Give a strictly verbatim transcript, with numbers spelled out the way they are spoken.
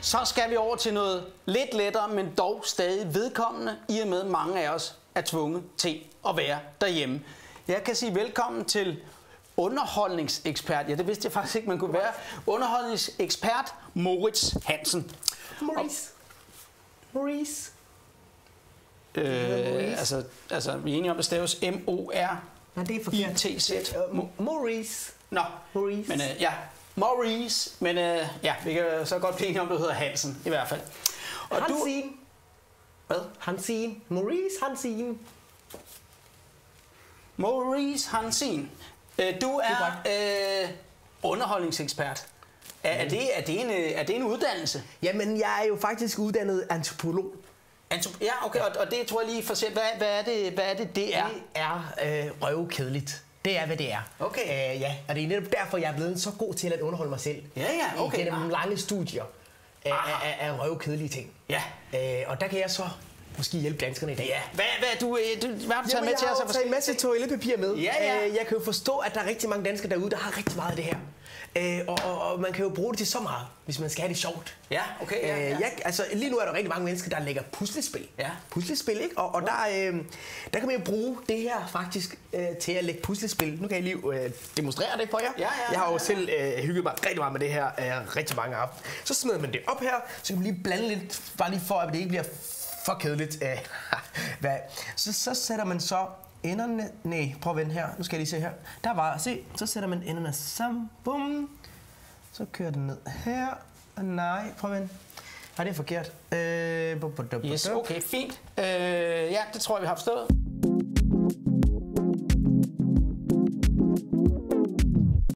Så skal vi over til noget lidt lettere, men dog stadig vedkommende, i og med mange af os er tvunget til at være derhjemme. Jeg kan sige velkommen til underholdningsekspert. Ja, det vidste jeg faktisk ikke, man kunne være. Underholdningsekspert Moritz Hansen. Maurice. Maurice. Øh, altså, altså, vi er enige om, at det staves M O R I T Z. Maurice. Nå, Maurice. men øh, ja, Maurice, men øh, ja, vi kan så godt blive enige om, at du hedder Hansen, i hvert fald. Og Hansin. Du... Hvad? Hansin. Maurice Hansin. Maurice Hansin. Øh, du er øh, underholdningsekspert. Er, er, det, er, det en, er det en uddannelse? Jamen, jeg er jo faktisk uddannet antropolog. Antrop ja, okay, og, og det tror jeg lige for selv. Hvad, hvad, er det, hvad er det, det er? Det er øh, røvkedeligt. Det er, hvad det er. Okay. Øh, ja, og det er netop derfor, jeg er blevet så god til at underholde mig selv. Ja, ja, okay. Gennem ah. lange studier af, af, af røvkedelige ting. Ja. Øh, og der kan jeg så måske hjælpe danskerne i dag. Ja. Hvad, hvad, du, du, hvad har du taget med til os? Jeg har taget en masse toiletpapir med. Ja, ja. Øh, jeg kan jo forstå, at der er rigtig mange danskere derude, der har rigtig meget af det her. Øh, og, og, og man kan jo bruge det til så meget, hvis man skal have det sjovt. Ja, okay. Ja, ja. Øh, jeg, altså, lige nu er der rigtig mange mennesker, der lægger puslespil. Ja. Puslespil, ikke? Og, og der, øh, der kan man jo bruge det her faktisk øh, til at lægge puslespil. Nu kan jeg lige øh, demonstrere det for jer. Ja, ja, jeg har jo ja, ja. selv øh, hygget mig rigtig meget med det her øh, rigtig mange aften. Så smider man det op her, så kan man lige blande lidt, bare lige for, at det ikke bliver for kedeligt. Øh, hvad? Så, så sætter man så enderne... Nej, prøv at vende her. Nu skal jeg lige se her. Der var... Se, så sætter man enderne sammen. Bum. Så kører den ned her. Nej, prøv at vende. Nej, det er forkert. Øh, yes, okay, fint. Øh, ja, det tror jeg, vi har forstået.